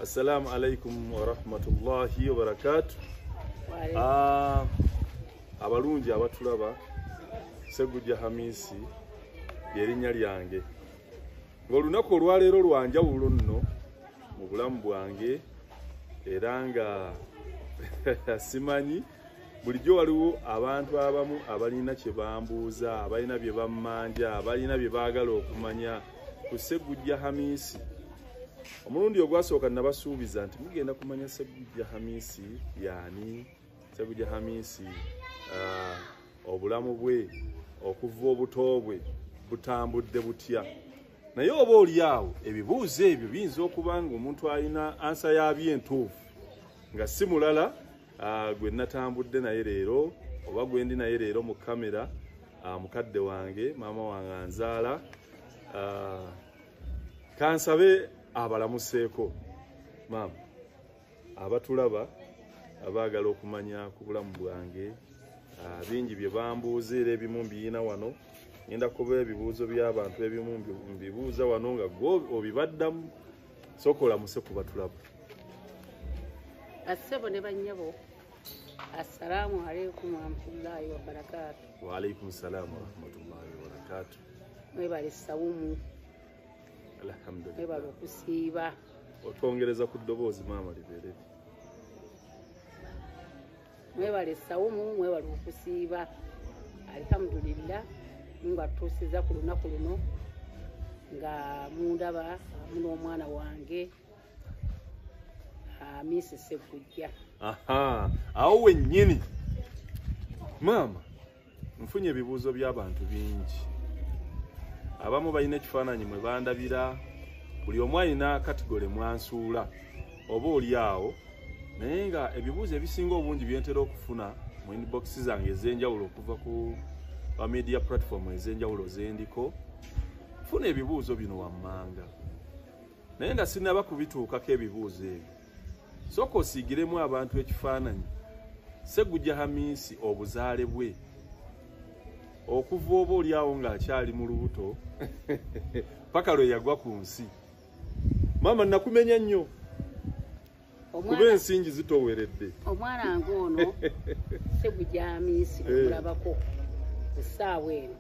Assalamu alaikum wa rahmatullahi wa barakatuh. Abalungi abatulaba Kijja Hamisi lyerinnya lyange. Ng'olunaku olwaleero lwanjawulo nno mu bulamu bwange era nga simanyi bulijjo waliwo abantu abamu abalina kye bambuuza, abalina bye bammanja, abalina bye baagala okumanya ku Kijja Hamisi. Omulundi ogwasooka nabasuubiza nti mugenda kumanya Kijja Hamisi yani. Kijja Hamisi obulamu bwe okuva obuto bwe butambudde butya. Naye oba oli awo ebibuuzo ebyo biyinza okuba nga omuntu alina ansa yabyo entuufu nga si mulala gwe natambudde naye leero oba gwe ndi naye leero mu kamera mukadde wange maama wange anzaala kansabe abalamuseeko maama abatulaba abaagala okumanya ku bulamu bwange bingi bye bambuuza era ebimu mbiyina wano. Ngenda kuba ebibuuzo by'abantu ebimu mbibuuza wano nga gwe obibaddamu sooka olamuse ku batulaba. Assebo ne bannyabo, assalamu alaikum wa rahmatullahi wa barakatuh. Wa alaikum salam wa rahmatullahi wa barakatuh. Mwebale sawumu. Alhamdulillah. Mwebale okusiiba. Otwongereza ku ddoboozi maama libeere. Mwebale sawumu, mwebale okusiiba. Alhamdulillah. Nga tusiza ku lunaku luno nga mundaba n'omwana wange Miss Kijja. Awo wennyini maama nfunye ebibuuzo by'abantu bingi. Abamu balina ekifaananyi mwe bandabira, buli omu alina kategole mwansuula oba oli awo, naye nga ebibuuzo ebisinga obungi byentera okufuna mu inbox zange ez'enjawulo okuva ku media platform ez'enjawulo zendiko, funa ebibuuzo bino wammanga. Naye nga sinaba kubituukako ebibuuzo ebyo, sooka osiigiremu abantu ekifaananyi Kijja Hamisi obuzaale bwe okuva oba oli awo ng'akyali mu lubuto paka lwe yagwa ku nsi. Maama nakumenya nnyo kuba ensingi zitoweredde. Omwana ng'ono Kijja Hamisi omulabako essaawa eno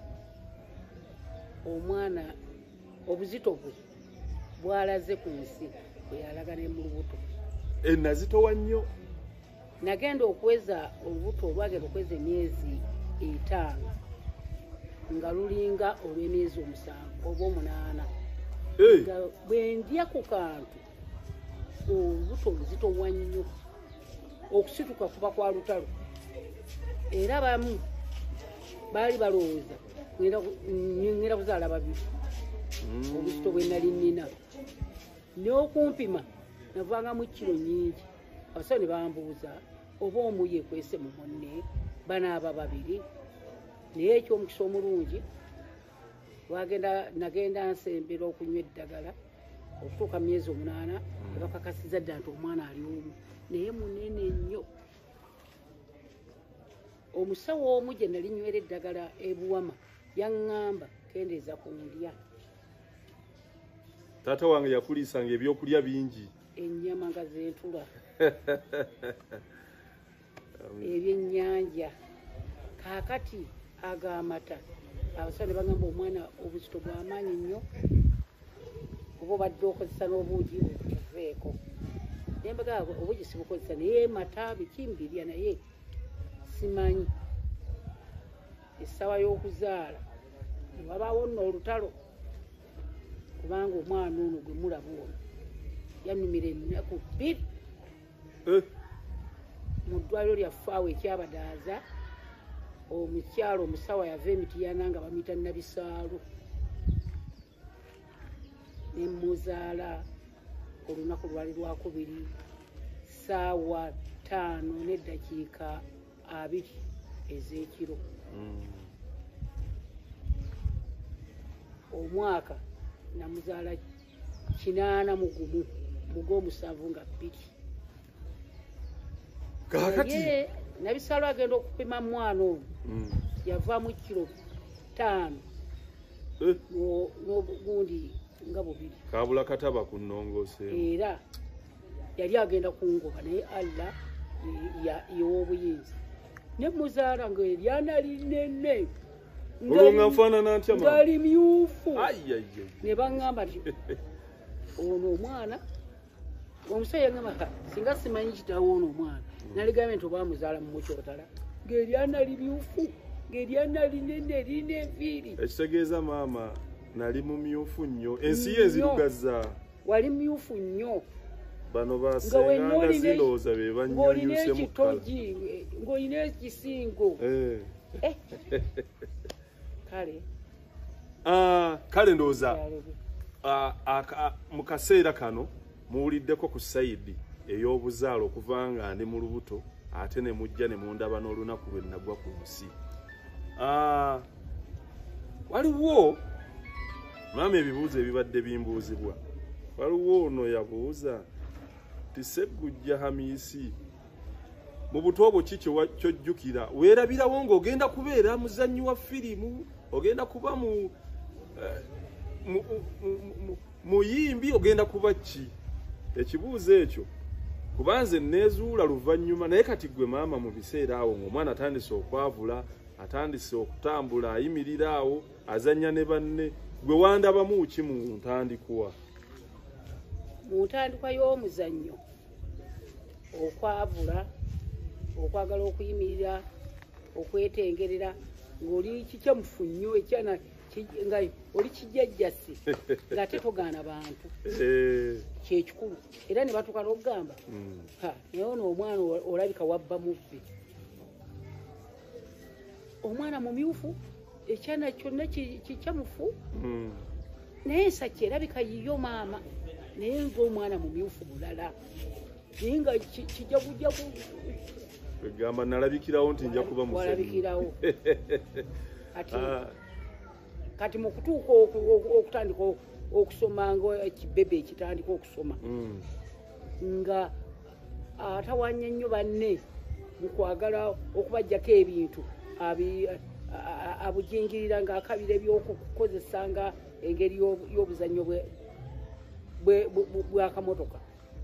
omwana obuzito bwe bwalaze ku nsi bwe yalaga ne mu lubuto. Nazitowa nnyo. Nagenda okweza olubuto olwagenda okweza emyezi 5 nga lulinga olw'emyezi 7 oba 8 nga bwe ndya ku kantu olubuto luzitowa nnyo okusituka kuba kwa lutalo era bamu baali balowooza ngenda kuzaala babiri obuzito bwe nali nnina n'okumpima navangamu kilo nnyingi. Abasawo ne bambuuza oba omu yeekwese mu munne banaaba babiri. Naye ekyomukisa omulungi nagenda nsembera okunywa eddagala okutuuka mu myezi 8 ne bakakasiza ddala nti omwana ali omu naye munene nnyo. Omusawo omu gye nali nywera eddagala ebuwama yaŋŋamba kendeeza ku ndya. Taata wange yakuliisanga ebyokulya bingi. Ennyama nga zentula ebyennyanja kaakati ag'amata. Abasawo ne bagamba omwana obuzito bw'amaanyi nnyo oba obadde okozesa n'obuugi obuveeko. Naye mbagamba obuugi sibukozesa naye mata biki mbirya naye simanyi. Essaawa y'okuzaala ne wabaawo nno olutalo kubanga omwana ono gwe mulaba ono yanumira ennaku 2 mu ddwaliro lyaffe awo ekyabadaaza. Omukyalo omusawo yava Emitiana nga bamuyita Nabisaalu ne muzaala olunaku lwali lwakubiri ssaawa 5 n'eddakiika 20 ez'ekiro. Omwaka namuzaala 81 mu gw'omusanvu nga 2. Kaakati Nabisaalu agenda okupima mwana ono yavaamu kilo 5 n'obugundi nga 2. Kabula kataba ku nnongoose. Era yali agenda kungoba naye Allah y'obuyinza ne muzaala ng'eryana linene olwo nfaanana ntya ngali myufu ayayay ne baŋŋamba nti ono omwana omusajja yaŋŋamba singa simanyi kitaawo ono omwana naligambe nti oba muzaala mu mukyotala ng'eryana limyufu ng'eryana linene lina enviiri ekitegeeza maama nali mumyufu nnyo ensi ye ezirugazza wali myufu nnyo bano basenganga zirowooza be ng'olina ekitogi ng'olina ekisingo kale ndowooza mu kaseera kano muwuliddeko ku sayidi ey'obuzaalo okuva nga ndi mu lubuto ate ne mujja ne mundaba n'olunaku lwe nagwa ku nsi. Waliwo maama ebibuuzo ebibadde bimbuuzibwa. Waliwo ono yabuuza ti Sseggujja Hamisi mu buto bwo ki kyojjukira weerabirawo ng'ogenda kubeera muzannyi wa firimu ogenda kuba muyimbi ogenda kuba ki? Ekibuuzo ekyo kubanze neezuula luvannyuma naye kati gwe maama mu biseera awo ng'omwana atandise okwavula atandise okutambula ayimirira awo azannya ne banne gwe wandabamu ki mu ntandikwa? Mu ntandikwa y'omuzannyo okwavula okwagala okuyimirira okwetengerera ng'oli kikyamufu nnyo ekyana nga oli kijjajjasi ng'ate togaana bantu kyekikulu era ne batuuka n'okugamba naye ono omwana olabika wabba mubbi omwana mumyufu ekyana kyonna kikyamufu naye ensakya erabika yiyo maama naye ng'omwana mumyufu mulala naye nga kijagujagu egamba nalabikirawo nti nja kuba walabikirawo kati mu kutuuka okutandika okusoma nga ekibebe ekitandika okusoma nga atawanya nnyo banne mu kwagala okubajjako ebintu abujingirira ng'akabira ebyokukozesa nga engeri y'obuzannyo bwakamotoka.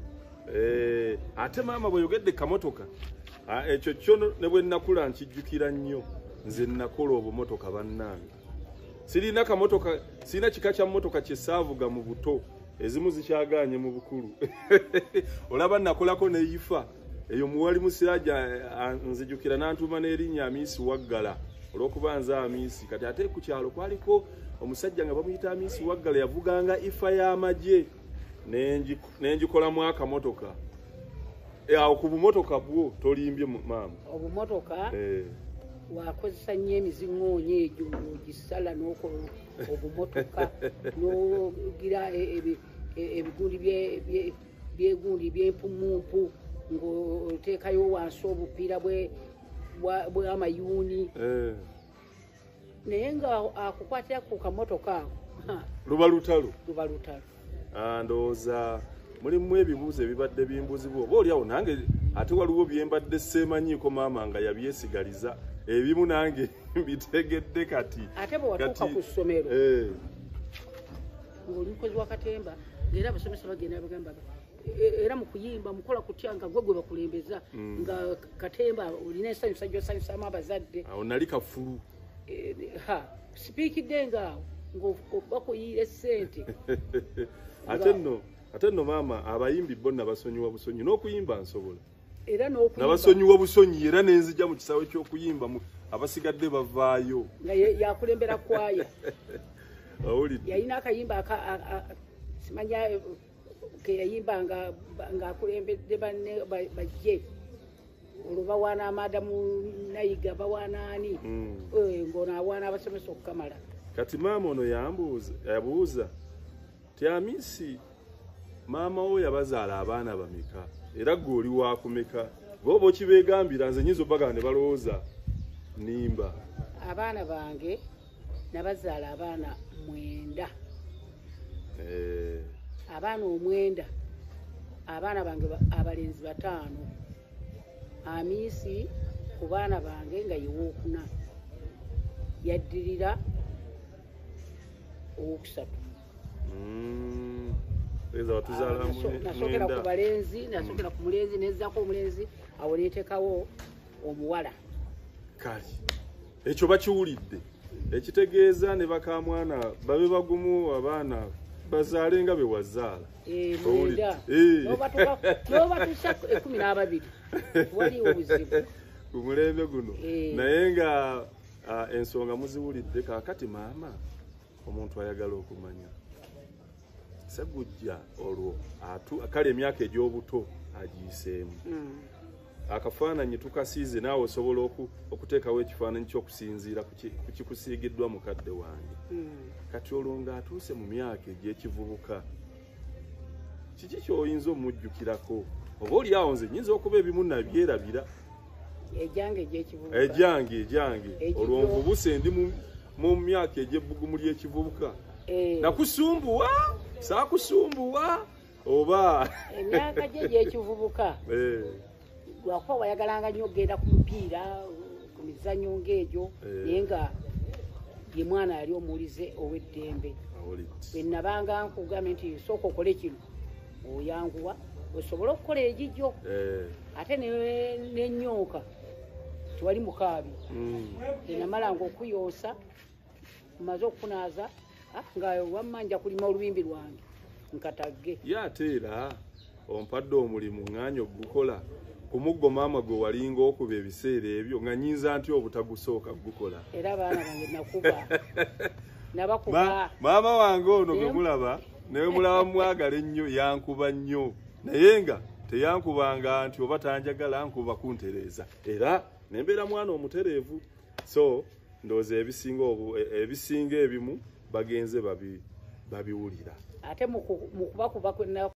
Ate maama bweyogedde kamotoka ekyo kyo ne bwe nnakula nkijjukira nnyo nze nakola obumotoka bannange sirina kamotoka sirina kika kya motoka kye saavuga mu buto ezimu zikyagaanye mu bukulu olaba nakolako neyifa eyo muwali musiraja nzijukira n'antuma n'erinnya Amiisi Waggala olw'okuba nze Amiisi kati ate ku kyalo kwaliko omusajja nga bamuyita Amiisi Waggala yavuganga ifa y'amagye nenjikolamu akamotoka awo ku bumotoka bwo tolimbye maama obumotoka wakozesa nnyo emiziŋŋoonyo egyo ogisala n'okola obumotoka n'ogira ebigundi byegundi by'empumumpu ng'oteekayo wansi obupiira bw'amayuuni naye nga akukwatira ku kamotoka ako luba lutalo ndowooza mulimu ebibuuzo ebibadde bimbuuzibwa oba oliawo nange ate waliwo byembadde seemanyiiko maama nga yabyesigaliza ebimu nange mbitegedde kati ate bwe watuuka ku ssomero ng'oli mukozi wa katemba ng'era abasomesa bagenda bagamba era mu kuyimba mukola kutya nga gwe bakulembeza nga katemba olina ensanyusa gy'osanyusamu abazadde awo nali kafulu sipiikidde ng'awo ng'obakuyiira essente ate nno maama abayimbi bonna basonyiwa busonyi n'okuyimba nsobola era n'abasonyiwa busonyi era nenzija mu kisaawe ky'okuyimba abasigadde bavaayo nga yakulembera kwaya awulidde yalina akayimba simanya ke yayimba ng'akulembedde banne bajje olwo bawaana amadamu nayiga bawaana ani ng'ono awaana abasomesa okukamala kati maama ono yabuuza ti Amiisi maama wo yabazaala abaana bameka era gwe oli wakumeka booba okibeegambira nze nyiza obbaga ne balowooza nimba abaana bange nabazaala abaana 9 abaana 9 abaana bange abalenzi 5 Amiisi ku baana bange nga yewookuna yaddirira owokusatu ndoweza watuzaala nasokera ku balenzi nasokera ku mulenzi nezzako omulenzi awo neetekawo omuwala kali ekyo bakiwulidde ekitegeeza ne bakamwana babe bagumu abaana bazaale nga be wazaala nobatusa 12 waliwo obuzibu ku mulembe guno naye nga ensonga muziwulidde kaakati maama omuntu ayagala okumanya segujja olwo kale emyaka egy'obuto agiyiseemu akafaananyi tukasiize naawe osobola okuteekawo ekifaananyi ky'okusinziira ku kikusiigiddwa mukadde wange kati olwo ng'atuuse mu myaka egy'ekivubuka kiki ky'oyinza omujjukirako oba oli awo nze nyinza okuba ebimu nabyerabira ejange olwo nvubuse ndi mu myaka egy'ebbugumu ly'ekivubuka nakusumbuwa saakusumbuwa oba emyaka gye egy'ekivubuka lwakuba wayagalanga nnyo okgenda ku mupiira ku mizannyo ng'egyo naye nga ye mwana yali omuwulize ow'eddembe bwe nabanga nkugambe nti sooka okole kino oyanguwa osobole okukola egijjo ate n'ennyooka tiwali mukaabi enamalanga okuyoosa maze okukunaaza nga wammanja kulima olubimbi lwange nkatagge ye ate era ompadde omulimu ŋŋaanya ogukola ku muggo maama gwe walinga okuba ebiseera ebyo nga nyinza nti obutagusooka gukola era abaana bange nakuba maama wange ono gwe mulaba naye mulaba mwagala ennyo yankuba nnyo naye nga teyankubanga nti oba tanjagala nkuba kuntereeza era nembeera mwana omutereevu so ndowooza ebisinga ebimu bagenze babiwulira ate mu kubakuba